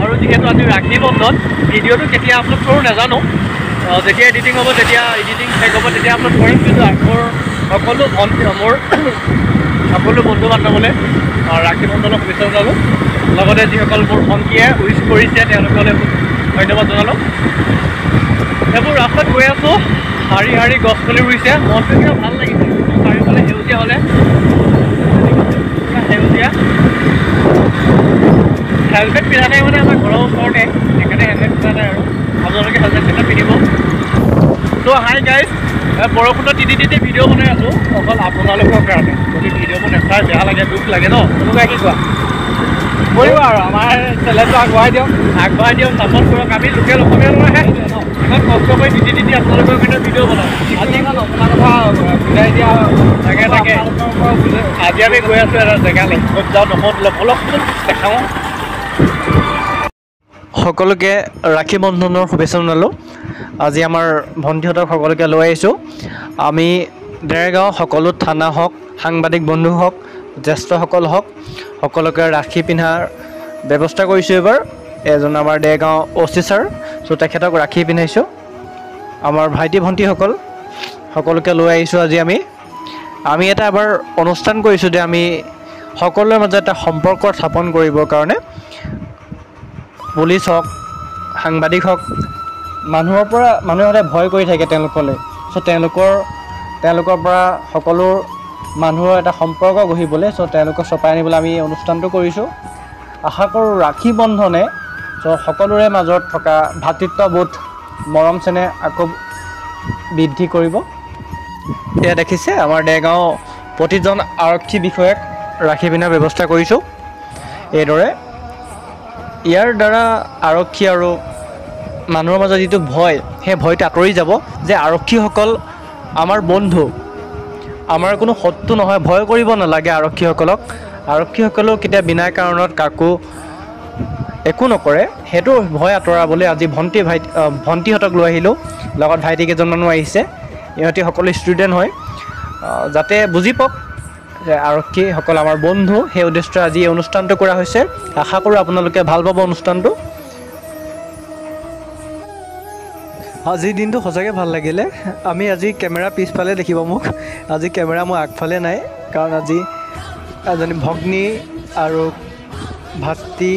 আৰু যিহেতু আজি ৰাখি বন্ধন ভিডিঅ'টো কেতিয়া আপলোড কৰোঁ নাজানো যেতিয়া এডিটিং হ'ব তেতিয়া এডিটিং শেষ হ'ব তেতিয়া আপলোড কৰিম কিন্তু মোৰ সকলো সকলো বন্ধু বান্ধৱলৈ ৰাখি বন্ধনৰ শুভেচ্ছা জনালোঁ লগতে যিসকল মোৰ ভণ্টীয়ে উইচ কৰিছে তেওঁলোকলৈ ধন্যবাদ জনালোঁ এইবোৰ ৰাস্তাত গৈ আছোঁ শাৰী শাৰী গছ পুলি ৰুইছে মনটো কিবা ভাল লাগিছে চাৰিওফালে সেউজীয়া হ'লে সেউজীয়া হেলমেট পিন্ধা নাই মানে আমাৰ ঘৰৰ ওচৰতে সেইকাৰণে হেলমেট পিন্ধা নাই আৰু আপোনালোকে হেলমেট পিন্ধিব ত' হাই গাইজ বৰষুণত তিতি ভিডিঅ' বনাই আছোঁ অকল আপোনালোকৰ কাৰণে যদি ভিডিঅ'বোৰ নেচাই বেয়া লাগে দুখ লাগে ন তেনেকুৱা কি কোৱা কৰিব আৰু আমাৰ চেনেলটো আগবঢ়াই দিয়ক ছাপোৰ্ট কৰক আমি লোকেল অসমীয়া ল'ৰাহে ন ইমান কষ্ট কৰি তিতি আপোনালোকৰ কাৰণে ভিডিঅ' বনাওঁ আজি এখন আপোনাৰ কথা বুজাই দিয়া তাকে আজি আমি গৈ আছোঁ এটা জেগালৈ ক'ত যাওঁ অলপ দেখাওঁ সকলোকে ৰাখি বন্ধনৰ শুভেচ্ছা জনালোঁ আজি আমাৰ ভণ্টিহঁতক সকলোকে লৈ আহিছোঁ আমি ডেৰগাঁও সকলো থানা হওক সাংবাদিক বন্ধু হওক জ্যেষ্ঠসকল হওক সকলোকে ৰাখি পিন্ধাৰ ব্যৱস্থা কৰিছোঁ এইবাৰ এজন আমাৰ ডেৰগাঁও OC ছাৰ চ' তেখেতক ৰাখি পিন্ধাইছোঁ আমাৰ ভাইটি ভণ্টিসকল সকলোকে লৈ আহিছোঁ আজি আমি এটা এবাৰ অনুষ্ঠান কৰিছোঁ যে আমি সকলোৰে মাজত এটা সম্পৰ্ক স্থাপন কৰিবৰ কাৰণে পুলিচ হওক সাংবাদিক হওক মানুহে সদায় ভয় কৰি থাকে তেওঁলোকলৈ চ' তেওঁলোকৰ পৰা সকলো মানুহৰ এটা সম্পৰ্ক গঢ়িবলৈ চ' তেওঁলোকক চপাই আনিবলৈ আমি এই অনুষ্ঠানটো কৰিছোঁ আশা কৰোঁ ৰাখি বন্ধনে চ' সকলোৰে মাজত থকা ভাতৃত্ববোধ মৰম চেনেহ আকৌ বৃদ্ধি কৰিব এয়া দেখিছে আমাৰ ডেৰগাঁও প্ৰতিজন আৰক্ষী বিষয়াক ৰাখি পিন্ধাৰ ব্যৱস্থা কৰিছোঁ এইদৰে ইয়াৰ দ্বাৰা আৰক্ষী আৰু মানুহৰ মাজত যিটো ভয় সেই ভয়টো আঁতৰি যাব যে আৰক্ষীসকল আমাৰ বন্ধু আমাৰ কোনো শত্ৰু নহয় ভয় কৰিব নালাগে আৰক্ষীসকলেও কেতিয়া বিনা কাৰণত কাকো একো নকৰে সেইটো ভয় আঁতৰাবলৈ আজি ভণ্টিহঁতক লৈ আহিলোঁ লগত ভাইটি কেইজনমানো আহিছে ইহঁতি সকলো ষ্টুডেণ্ট হয় যাতে বুজি পাওক যে আৰক্ষীসকল আমাৰ বন্ধু সেই উদ্দেশ্যে আজি এই অনুষ্ঠানটো কৰা হৈছে আশা কৰোঁ আপোনালোকে ভাল পাব অনুষ্ঠানটো আজিৰ দিনটো সঁচাকৈ ভাল লাগিলে আমি আজি কেমেৰা পিছফালে দেখিব মোক আজি কেমেৰা মই আগফালে নাই কাৰণ আজি এজনী ভগ্নী আৰু ভাতৃ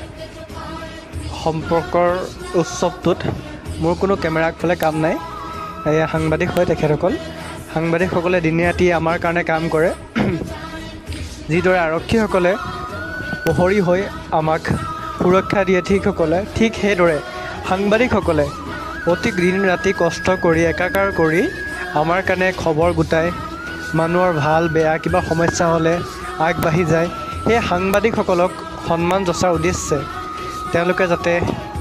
সম্পৰ্কৰ উৎসৱটোত মোৰ কোনো কেমেৰা আগফালে কাম নাই এয়া সাংবাদিক হয় সাংবাদিকসকলে দিনে ৰাতি আমাৰ কাৰণে কাম কৰে যিদৰে আৰক্ষীসকলে প্ৰহৰী হৈ আমাক সুৰক্ষা দিয়ে ঠিক সেইদৰে সাংবাদিকসকলে অতি দিন ৰাতি কষ্ট কৰি একাকাৰ কৰি আমাৰ কাৰণে খবৰ গোটাই মানুহৰ ভাল বেয়া কিবা সমস্যা হ'লে আগবাঢ়ি যায় সেই সাংবাদিকসকলক সন্মান যচাৰ উদ্দেশ্যে তেওঁলোকে যাতে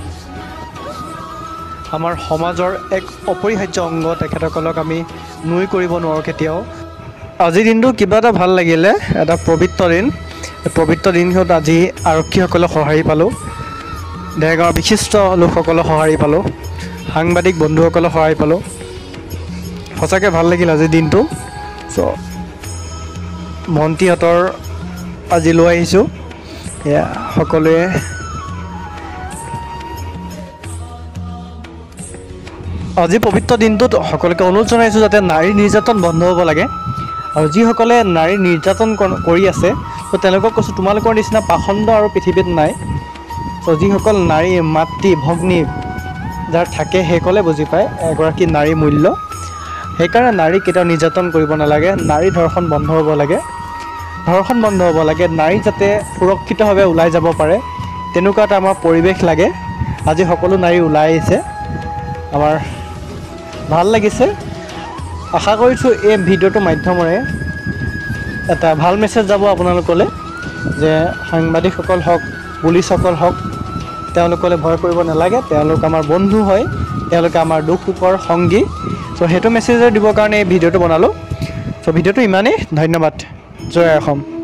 আমাৰ সমাজৰ এক অপৰিহাৰ্য অংগ তেখেতসকলক আমি নুই কৰিব নোৱাৰোঁ কেতিয়াও আজিৰ দিনটো কিবা এটা ভাল লাগিলে এটা পবিত্ৰ দিনত আজি আৰক্ষীসকলক সঁহাৰি পালোঁ ডেৰগাঁৱৰ বিশিষ্ট লোকসকলক সঁহাৰি পালোঁ সাংবাদিক বন্ধুসকলক সহায় পালোঁ সঁচাকৈ ভাল লাগিল আজিৰ দিনটো চ' ভণ্টিহঁতৰ আজি লৈ আহিছোঁ এয়া সকলোৱে আজি পবিত্ৰ দিনটোত সকলোকে অনুৰোধ জনাইছোঁ যাতে নাৰী নিৰ্যাতন বন্ধ হ'ব লাগে আৰু যিসকলে নাৰী নিৰ্যাতন কৰি আছে ত' তেওঁলোকক কৈছোঁ তোমালোকৰ নিচিনা পাখণ্ড আৰু পৃথিৱীত নাই ত' যিসকল নাৰী মাতৃ ভগ্নী যাৰ থাকে সেইসকলে বুজি পায় এগৰাকী নাৰীৰ মূল্য সেইকাৰণে নাৰীক কেতিয়াও নিৰ্যাতন কৰিব নালাগে নাৰী ধৰ্ষণ বন্ধ হ'ব লাগে নাৰী যাতে সুৰক্ষিতভাৱে ওলাই যাব পাৰে তেনেকুৱা এটা আমাৰ পৰিৱেশ লাগে আজি সকলো নাৰী ওলাই আহিছে আমাৰ ভাল লাগিছে আশা কৰিছোঁ এই ভিডিঅ'টোৰ মাধ্যমেৰে এটা ভাল মেছেজ যাব আপোনালোকলৈ যে সাংবাদিকসকল হওক পুলিচসকল হওক তেওঁলোকলৈ ভয় কৰিব নালাগে তেওঁলোক আমাৰ বন্ধু হয় তেওঁলোকে আমাৰ দুখ সুখৰ সংগী চ' সেইটো মেছেজ দিবৰ কাৰণে এই ভিডিঅ'টো বনালোঁ চ' ভিডিঅ'টো ইমানেই ধন্যবাদ জয় অসম